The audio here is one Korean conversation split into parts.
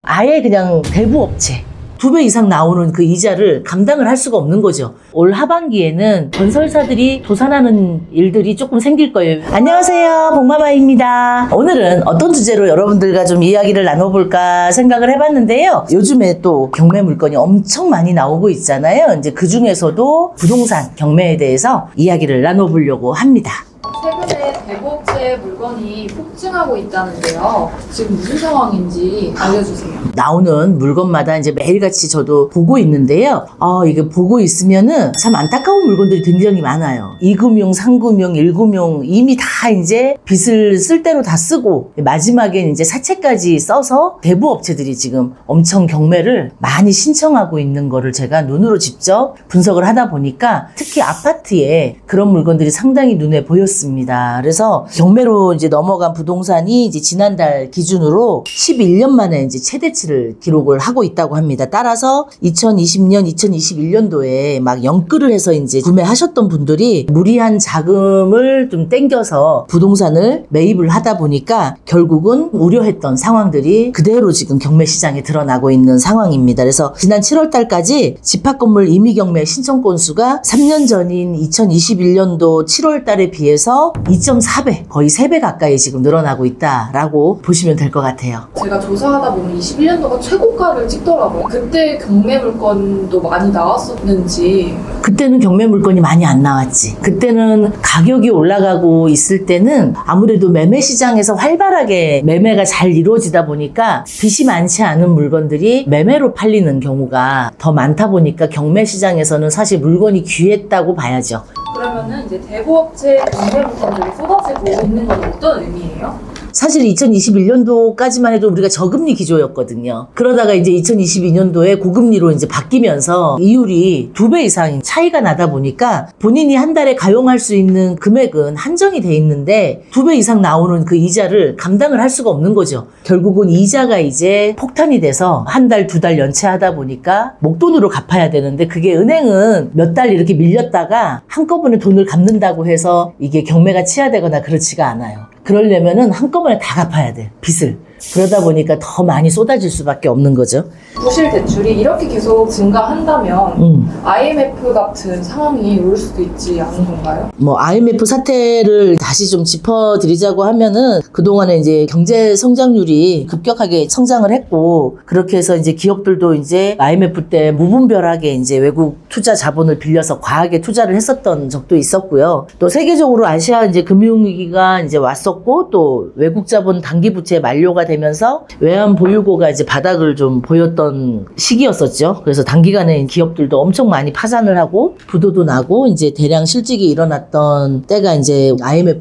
아예 그냥 대부업체 2배 이상 나오는 그 이자를 감당을 할 수가 없는 거죠. 올 하반기에는 건설사들이 도산하는 일들이 조금 생길 거예요. 안녕하세요, 복마마입니다. 오늘은 어떤 주제로 여러분들과 좀 이야기를 나눠볼까 생각을 해봤는데요. 요즘에 또 경매 물건이 엄청 많이 나오고 있잖아요. 이제 그 중에서도 부동산 경매에 대해서 이야기를 나눠보려고 합니다. 최근에 대부업체 물건이 폭증하고 있다는데요. 지금 무슨 상황인지 알려주세요. 나오는 물건마다 이제 매일같이 저도 보고 있는데요. 이게 보고 있으면은 참 안타까운 물건들이 굉장히 많아요. 2금융, 3금융, 1금융 이미 다 이제 빚을 쓸 대로 다 쓰고 마지막엔 이제 사채까지 써서 대부업체들이 지금 엄청 경매를 많이 신청하고 있는 거를 제가 눈으로 직접 분석을 하다 보니까 특히 아파트에 그런 물건들이 상당히 눈에 보였습니다. 그래서 경매로 이제 넘어간 부동산이 이제 지난달 기준으로 11년 만에 이제 최대치를 기록을 하고 있다고 합니다. 따라서 2020년, 2021년도에 막 연끌을 해서 이제 구매하셨던 분들이 무리한 자금을 좀 땡겨서 부동산을 매입을 하다 보니까 결국은 우려했던 상황들이 그대로 지금 경매 시장에 드러나고 있는 상황입니다. 그래서 지난 7월 달까지 집합건물 임의경매 신청 건수가 3년 전인 2021년도 7월 달에 비해서 2.4배, 거의 3배 가까이 지금 늘어나고 있다라고 보시면 될 것 같아요. 제가 조사하다 보면 21년도가 최고가를 찍더라고요. 그때 경매 물건도 많이 나왔었는지. 그때는 경매 물건이 많이 안 나왔지. 그때는 가격이 올라가고 있을 때는 아무래도 매매 시장에서 활발하게 매매가 잘 이루어지다 보니까 빚이 많지 않은 물건들이 매매로 팔리는 경우가 더 많다 보니까 경매 시장에서는 사실 물건이 귀했다고 봐야죠. 그러면은 이제 대부업체 경매 물건들이 쏟아지고 있는 건 어떤 의미예요? 사실 2021년도까지만 해도 우리가 저금리 기조였거든요. 그러다가 이제 2022년도에 고금리로 이제 바뀌면서 이율이 2배 이상 차이가 나다 보니까 본인이 한 달에 가용할 수 있는 금액은 한정이 돼 있는데 2배 이상 나오는 그 이자를 감당을 할 수가 없는 거죠. 결국은 이자가 이제 폭탄이 돼서 한 달, 2달 연체하다 보니까 목돈으로 갚아야 되는데 그게 은행은 몇 달 이렇게 밀렸다가 한꺼번에 돈을 갚는다고 해서 이게 경매가 치하되거나 그렇지가 않아요. 그러려면은 한꺼번에 다 갚아야 돼, 빚을. 그러다 보니까 더 많이 쏟아질 수밖에 없는 거죠. 부실 대출이 이렇게 계속 증가한다면 IMF 같은 상황이 올 수도 있지 않은 건가요? IMF 사태를 다시 좀 짚어드리자고 하면은 그동안에 이제 경제 성장률이 급격하게 성장을 했고 그렇게 해서 이제 기업들도 이제 IMF 때 무분별하게 이제 외국 투자 자본을 빌려서 과하게 투자를 했었던 적도 있었고요. 또 세계적으로 아시아 이제 금융위기가 이제 왔었고 또 외국 자본 단기 부채 만료가 되면서 외환 보유고가 이제 바닥을 좀 보였던 시기였었죠. 그래서 단기간에 기업들도 엄청 많이 파산을 하고 부도도 나고 이제 대량 실직이 일어났던 때가 이제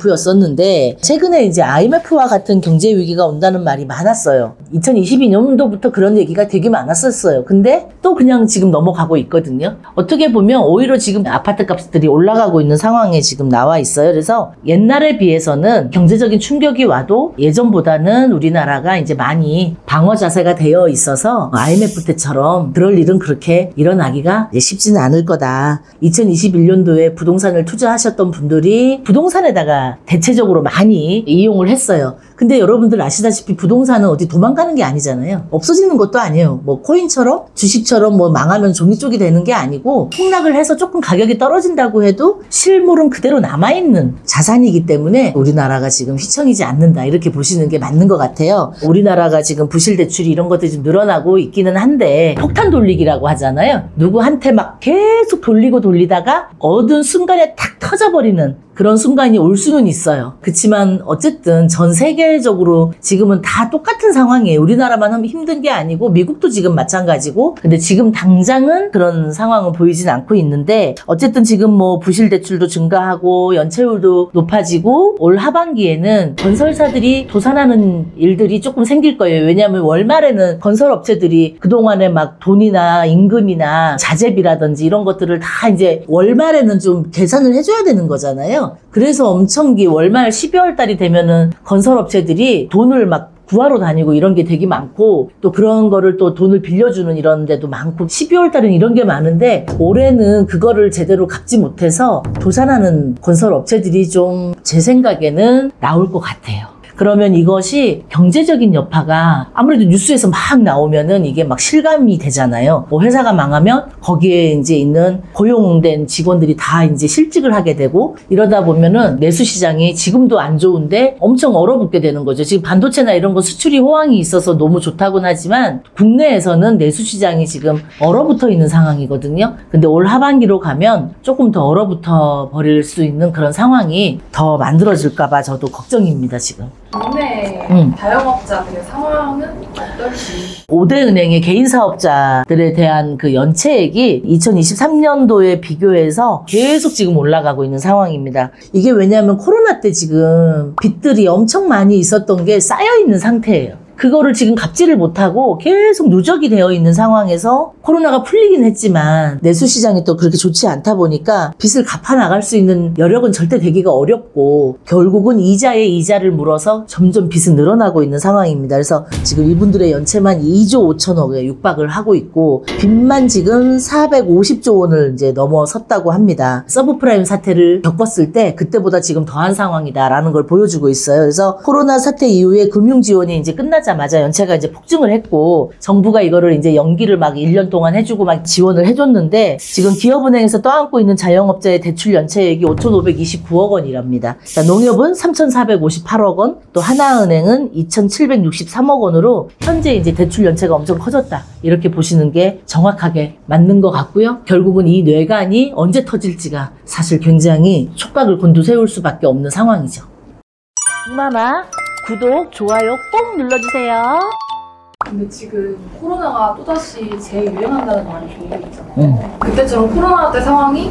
IMF였었는데 최근에 이제 IMF와 같은 경제 위기가 온다는 말이 많았어요. 2022년도부터 그런 얘기가 되게 많았었어요. 근데 또 그냥 지금 넘어가고 있거든요. 어떻게 보면 오히려 지금 아파트 값들이 올라가고 있는 상황에 지금 나와 있어요. 그래서 옛날에 비해서는 경제적인 충격이 와도 예전보다는 우리나라가 이제 많이 방어 자세가 되어 있어서 IMF 때처럼 그럴 일은 그렇게 일어나기가 쉽지는 않을 거다. 2021년도에 부동산을 투자하셨던 분들이 부동산에다가 대체적으로 많이 이용을 했어요. 근데 여러분들 아시다시피 부동산은 어디 도망가는 게 아니잖아요. 없어지는 것도 아니에요. 코인처럼 주식처럼 망하면 종이쪽이 되는 게 아니고 폭락을 해서 조금 가격이 떨어진다고 해도 실물은 그대로 남아있는 자산이기 때문에 우리나라가 지금 휘청이지 않는다 이렇게 보시는 게 맞는 것 같아요. 우리나라가 지금 부실 대출이 이런 것들이 좀 늘어나고 있기는 한데 폭탄 돌리기라고 하잖아요. 누구한테 막 계속 돌리다가 얻은 순간에 탁 터져버리는 그런 순간이 올 수는 있어요. 그렇지만 어쨌든 전 세계적으로 지금은 다 똑같은 상황이에요. 우리나라만 하면 힘든 게 아니고 미국도 지금 마찬가지고 근데 지금 당장은 그런 상황은 보이진 않고 있는데 어쨌든 지금 부실 대출도 증가하고 연체율도 높아지고 올 하반기에는 건설사들이 도산하는 일들이 조금 생길 거예요. 왜냐하면 월말에는 건설업체들이 그동안에 막 돈이나 임금이나 자재비라든지 이런 것들을 다 이제 월말에는 좀 계산을 해줘야 되는 거잖아요. 그래서 엄청 월말 12월 달이 되면은 건설업체들이 돈을 막 구하러 다니고 이런 게 되게 많고 또 그런 거를 또 돈을 빌려주는 이런 데도 많고 12월 달은 이런 게 많은데 올해는 그거를 제대로 갚지 못해서 도산하는 건설업체들이 좀 제 생각에는 나올 것 같아요. 그러면 이것이 경제적인 여파가 아무래도 뉴스에서 막 나오면은 이게 막 실감이 되잖아요. 뭐 회사가 망하면 거기에 이제 있는 고용된 직원들이 다 이제 실직을 하게 되고 이러다 보면은 내수 시장이 지금도 안 좋은데 엄청 얼어붙게 되는 거죠. 지금 반도체나 이런 거 수출이 호황이 있어서 너무 좋다고는 하지만 국내에서는 내수 시장이 지금 얼어붙어 있는 상황이거든요. 근데 올 하반기로 가면 조금 더 얼어붙어 버릴 수 있는 그런 상황이 더 만들어질까봐 저도 걱정입니다, 지금. 국내 자영업자들의 상황은 어떨지. 5대 은행의 개인 사업자들에 대한 그 연체액이 2023년도에 비교해서 계속 지금 올라가고 있는 상황입니다. 이게 왜냐하면 코로나 때 지금 빚들이 엄청 많이 있었던 게 쌓여 있는 상태예요. 그거를 지금 갚지를 못하고 계속 누적이 되어 있는 상황에서 코로나가 풀리긴 했지만 내수 시장이 또 그렇게 좋지 않다 보니까 빚을 갚아 나갈 수 있는 여력은 절대 되기가 어렵고 결국은 이자에 이자를 물어서 점점 빚은 늘어나고 있는 상황입니다. 그래서 지금 이분들의 연체만 2조 5천억에 육박을 하고 있고 빚만 지금 450조 원을 이제 넘어섰다고 합니다. 서브프라임 사태를 겪었을 때 그때보다 지금 더한 상황이다라는 걸 보여주고 있어요. 그래서 코로나 사태 이후에 금융 지원이 이제 끝나자마자 연체가 이제 폭증을 했고 정부가 이거를 이제 연기를 막 1년 동안 해주고 막 지원을 해줬는데 지금 기업은행에서 떠안고 있는 자영업자의 대출 연체액이 5,529억 원이랍니다. 농협은 3,458억 원, 또 하나은행은 2,763억 원으로 현재 이제 대출 연체가 엄청 커졌다. 이렇게 보시는 게 정확하게 맞는 것 같고요. 결국은 이 뇌관이 언제 터질지가 사실 굉장히 촉각을 곤두세울 수밖에 없는 상황이죠. 마마 구독, 좋아요 꼭 눌러주세요. 근데 지금 코로나가 또다시 재유행한다는 말이 돌고 있잖아요. 그때처럼 코로나 때 상황이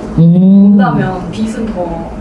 온다면 빚은 더.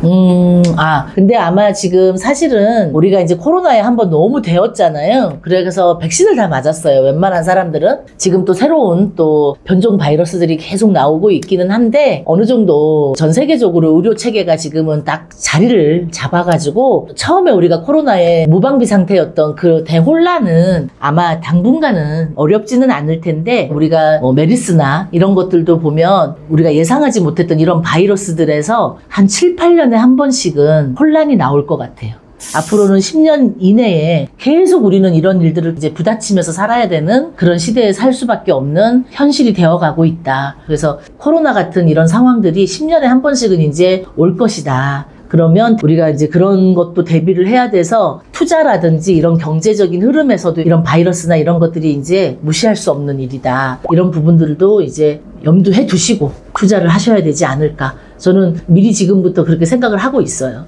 근데 아마 지금 사실은 우리가 이제 코로나에 한번 너무 되었잖아요. 그래서 백신을 다 맞았어요. 웬만한 사람들은. 지금 또 새로운 또 변종 바이러스들이 계속 나오고 있기는 한데 어느 정도 전 세계적으로 의료 체계가 지금은 딱 자리를 잡아가지고 처음에 우리가 코로나에 무방비 상태였던 그 대혼란은 아마 당분간은 어렵지는 않을 텐데 우리가 뭐 메르스나 이런 것들도 보면 우리가 예상하지 못했던 이런 바이러스들에서 한 7, 8년에 한 번씩은 혼란이 나올 것 같아요. 앞으로는 10년 이내에 계속 우리는 이런 일들을 이제 부딪히면서 살아야 되는 그런 시대에 살 수밖에 없는 현실이 되어가고 있다. 그래서 코로나 같은 이런 상황들이 10년에 한 번씩은 이제 올 것이다. 그러면 우리가 이제 그런 것도 대비를 해야 돼서 투자라든지 이런 경제적인 흐름에서도 이런 바이러스나 이런 것들이 이제 무시할 수 없는 일이다. 이런 부분들도 이제 염두해 두시고 투자를 하셔야 되지 않을까. 저는 미리 지금부터 그렇게 생각을 하고 있어요.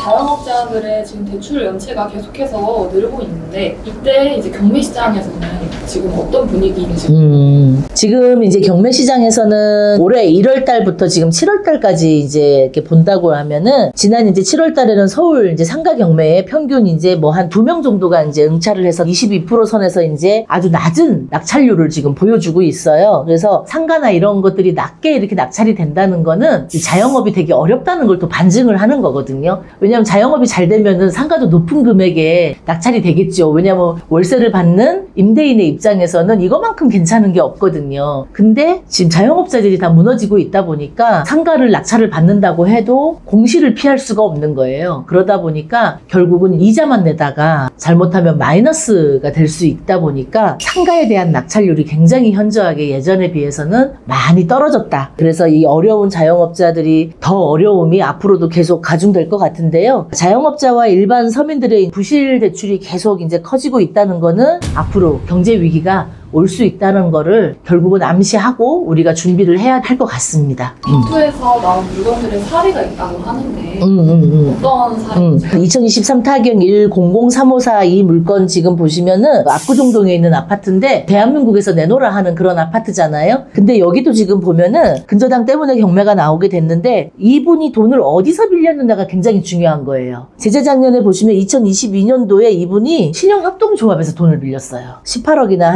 자영업자들의 지금 대출 연체가 계속해서 늘고 있는데 이때 이제 경매 시장에서는 지금 어떤 분위기인지. 지금 이제 경매 시장에서는 올해 1월 달부터 지금 7월 달까지 이제 이렇게 본다고 하면은 지난 이제 7월 달에는 서울 이제 상가 경매에 평균 이제 뭐 한 2명 정도가 이제 응찰을 해서 22% 선에서 이제 아주 낮은 낙찰률을 지금 보여주고 있어요. 그래서 상가나 이런 것들이 낮게 이렇게 낙찰이 된다는 거는 자영업이 되게 어렵다는 걸 또 반증을 하는 거거든요. 왜냐하면 자영업이 잘 되면은 상가도 높은 금액에 낙찰이 되겠죠. 왜냐하면 월세를 받는 임대인의 입장에서는 이거만큼 괜찮은 게 없거든요. 근데 지금 자영업자들이 다 무너지고 있다 보니까 상가를 낙찰을 받는다고 해도 공시를 피할 수가 없는 거예요. 그러다 보니까 결국은 이자만 내다가 잘못하면 마이너스가 될 수 있다 보니까 상가에 대한 낙찰률이 굉장히 현저하게 예전에 비해서는 많이 떨어졌다. 그래서 이 어려운 자영업자들이 더 어려움이 앞으로도 계속 가중될 것 같은데요. 자영업자와 일반 서민들의 부실 대출이 계속 이제 커지고 있다는 거는 앞으로 경제 위기가 올 수 있다는 거를 결국은 암시하고 우리가 준비를 해야 할 것 같습니다. 빅투에서 나온 물건들의 사례가 있다고 하는데 어떤 사례인지? 2023 타경 100354 이 물건 지금 보시면은 압구정동에 있는 아파트인데 대한민국에서 내놓으라 하는 그런 아파트잖아요. 근데 여기도 지금 보면은 근저당 때문에 경매가 나오게 됐는데 이분이 돈을 어디서 빌렸느냐가 굉장히 중요한 거예요. 재재작년에 보시면 2022년도에 이분이 신용협동조합에서 돈을 빌렸어요. 18억이나 한 15억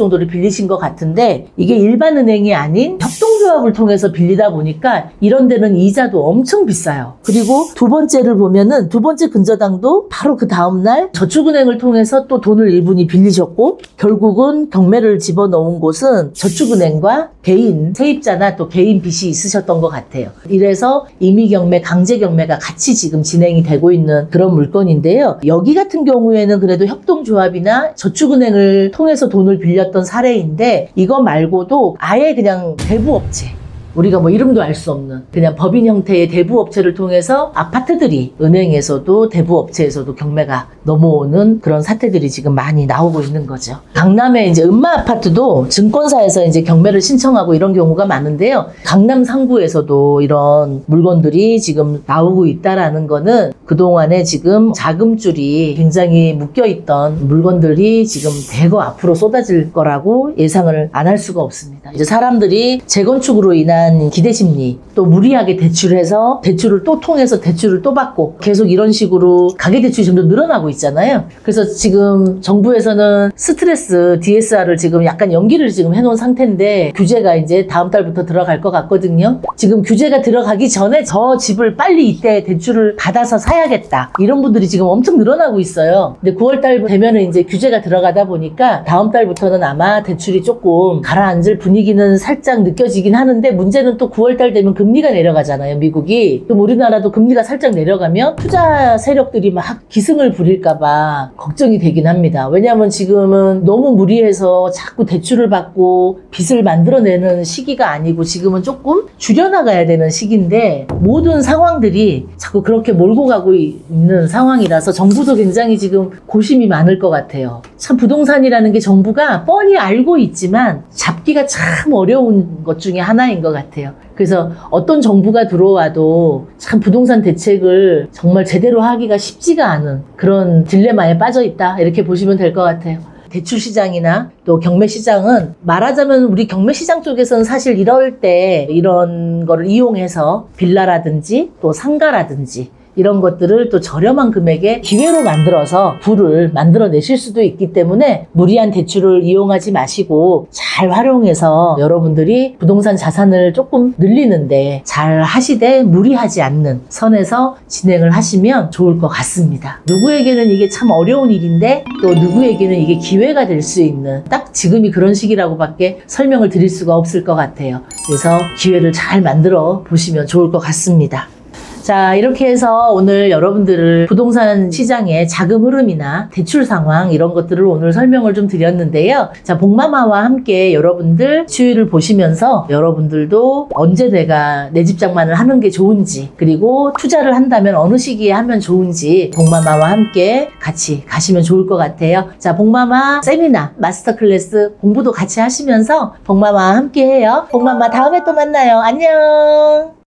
정도를 빌리신 것 같은데 이게 일반 은행이 아닌 협동조합을 통해서 빌리다 보니까 이런 데는 이자도 엄청 비싸요. 그리고 두 번째를 보면은 두 번째 근저당도 바로 그 다음날 저축은행을 통해서 또 돈을 일분이 빌리셨고 결국은 경매를 집어넣은 곳은 저축은행과 개인 세입자나 또 개인 빚이 있으셨던 것 같아요. 이래서 임의경매, 강제경매가 같이 지금 진행이 되고 있는 그런 물건인데요. 여기 같은 경우에는 그래도 협동조합이나 저축은행을 통해서 돈을 빌렸던 사례인데 이거 말고도 아예 그냥 대부업체, 우리가 뭐 이름도 알 수 없는 그냥 법인 형태의 대부업체를 통해서 아파트들이 은행에서도 대부업체에서도 경매가 넘어오는 그런 사태들이 지금 많이 나오고 있는 거죠. 강남에 이제 음마아파트도 증권사에서 이제 경매를 신청하고 이런 경우가 많은데요. 강남 상구에서도 이런 물건들이 지금 나오고 있다라는 거는 그동안에 지금 자금줄이 굉장히 묶여있던 물건들이 지금 대거 앞으로 쏟아질 거라고 예상을 안 할 수가 없습니다. 이제 사람들이 재건축으로 인한 기대심리, 또 무리하게 대출해서 대출을 또 통해서 대출을 또 받고 계속 이런 식으로 가계대출이 점점 늘어나고 있잖아요. 그래서 지금 정부에서는 스트레스 DSR을 지금 약간 연기를 지금 해놓은 상태인데 규제가 이제 다음 달부터 들어갈 것 같거든요. 지금 규제가 들어가기 전에 저 집을 빨리 이때 대출을 받아서 사야겠다 이런 분들이 지금 엄청 늘어나고 있어요. 근데 9월 달 되면은 이제 규제가 들어가다 보니까 다음 달부터는 아마 대출이 조금 가라앉을 분위기는 살짝 느껴지긴 하는데 문제는 또 9월 달 되면 금리가 내려가잖아요, 미국이. 그럼 우리나라도 금리가 살짝 내려가면 투자 세력들이 막 기승을 부릴까봐 걱정이 되긴 합니다. 왜냐하면 지금은 너무 무리해서 자꾸 대출을 받고 빚을 만들어내는 시기가 아니고 지금은 조금 줄여나가야 되는 시기인데 모든 상황들이 자꾸 그렇게 몰고 가고 있는 상황이라서 정부도 굉장히 지금 고심이 많을 것 같아요. 참 부동산이라는 게 정부가 뻔히 알고 있지만 잡기가 참 어려운 것 중에 하나인 것 같아요. 그래서 어떤 정부가 들어와도 참 부동산 대책을 정말 제대로 하기가 쉽지가 않은 그런 딜레마에 빠져 있다 이렇게 보시면 될 것 같아요. 대출 시장이나 또 경매 시장은 말하자면 우리 경매 시장 쪽에서는 사실 이럴 때 이런 거를 이용해서 빌라라든지 또 상가라든지 이런 것들을 또 저렴한 금액에 기회로 만들어서 부를 만들어내실 수도 있기 때문에 무리한 대출을 이용하지 마시고 잘 활용해서 여러분들이 부동산 자산을 조금 늘리는데 잘 하시되 무리하지 않는 선에서 진행을 하시면 좋을 것 같습니다. 누구에게는 이게 참 어려운 일인데 또 누구에게는 이게 기회가 될 수 있는 딱 지금이 그런 시기라고밖에 설명을 드릴 수가 없을 것 같아요. 그래서 기회를 잘 만들어 보시면 좋을 것 같습니다. 자, 이렇게 해서 오늘 여러분들을 부동산 시장의 자금 흐름이나 대출 상황 이런 것들을 오늘 설명을 좀 드렸는데요. 자, 복마마와 함께 여러분들 추이를 보시면서 여러분들도 언제 내가 내 집 장만을 하는 게 좋은지 그리고 투자를 한다면 어느 시기에 하면 좋은지 복마마와 함께 같이 가시면 좋을 것 같아요. 자, 복마마 세미나 마스터 클래스 공부도 같이 하시면서 복마마와 함께 해요. 복마마 다음에 또 만나요. 안녕.